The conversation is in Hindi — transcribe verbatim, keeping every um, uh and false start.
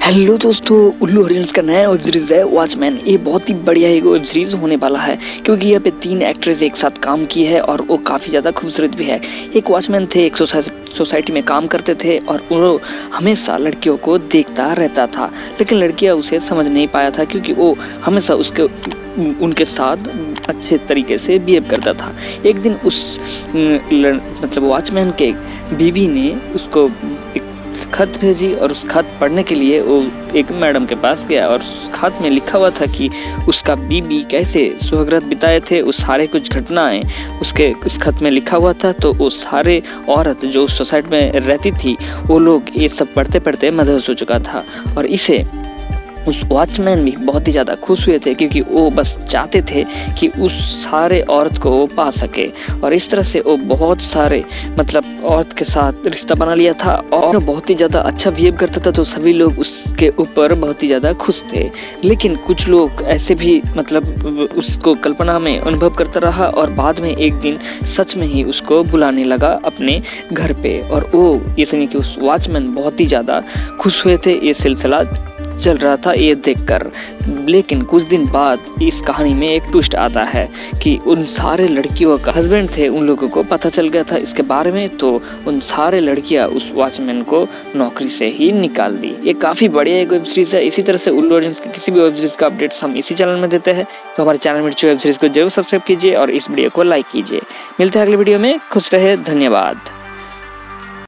हेलो दोस्तों, उल्लू ओरिजिनल्स का नया वेब सीरीज है वॉचमैन। ये बहुत ही बढ़िया एक वेब सीरीज होने वाला है क्योंकि यहाँ पे तीन एक्ट्रेस एक साथ काम की है और वो काफ़ी ज़्यादा खूबसूरत भी है। एक वॉचमैन थे, एक सोसाइटी में काम करते थे और वो हमेशा लड़कियों को देखता रहता था, लेकिन लड़कियाँ उसे समझ नहीं पाया था क्योंकि वो हमेशा उसके उनके साथ अच्छे तरीके से बिहेव करता था। एक दिन उस मतलब वॉचमैन के बीवी ने उसको एक खत भेजी और उस खत पढ़ने के लिए वो एक मैडम के पास गया और उस खत में लिखा हुआ था कि उसका बीबी कैसे सुहागरात बिताए थे, वो सारे कुछ घटनाएं उसके उस खत में लिखा हुआ था। तो वो सारे औरत जो उस सोसाइटी में रहती थी वो लोग ये सब पढ़ते पढ़ते मदहूस हो चुका था और इसे उस वॉचमैन भी बहुत ही ज़्यादा खुश हुए थे क्योंकि वो बस चाहते थे कि उस सारे औरत को वो पा सके और इस तरह से वो बहुत सारे मतलब औरत के साथ रिश्ता बना लिया था और बहुत ही ज़्यादा अच्छा बिहेव करता था। तो सभी लोग उसके ऊपर बहुत ही ज़्यादा खुश थे, लेकिन कुछ लोग ऐसे भी मतलब उसको कल्पना में अनुभव करता रहा और बाद में एक दिन सच में ही उसको बुलाने लगा अपने घर पे और वो ये सुनिए कि उस वॉचमैन बहुत ही ज़्यादा खुश हुए थे। ये सिलसिला चल रहा था ये देखकर, लेकिन कुछ दिन बाद इस कहानी में एक ट्विस्ट आता है कि उन सारे लड़कियों का हस्बैंड थे, उन लोगों को पता चल गया था इसके बारे में। तो उन सारे लड़कियां उस वॉचमैन को नौकरी से ही निकाल दी। ये काफ़ी बढ़िया एक वेब सीरीज़ है। इसी तरह से उल्लू ओरिजिनल्स की किसी भी वेब सीरीज़ का अपडेट्स हम इसी चैनल में देते हैं, तो हमारे चैनल में वेब सीरीज़ को जरूर सब्सक्राइब कीजिए और इस वीडियो को लाइक कीजिए। मिलते हैं अगले वीडियो में, खुश रहे, धन्यवाद।